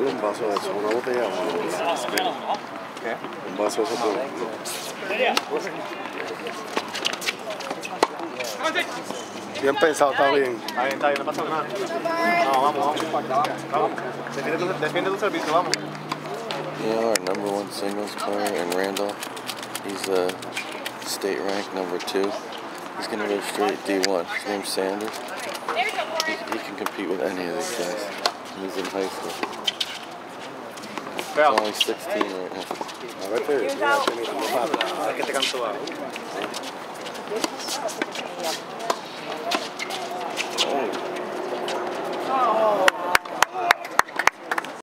darle un vaso de eso, una botella. ¿Qué? Un vaso de eso. Bien pensado, está bien. Está bien, no pasa nada. No, vamos. Defiende tu servicio, vamos. You know, our #1 singles player in Randolph, he's state rank #2. He's going to go straight D1. His name's Sanders. He can compete with any of these guys. He's in high school. He's only 16 right now. A ver que te canto algo. Oh.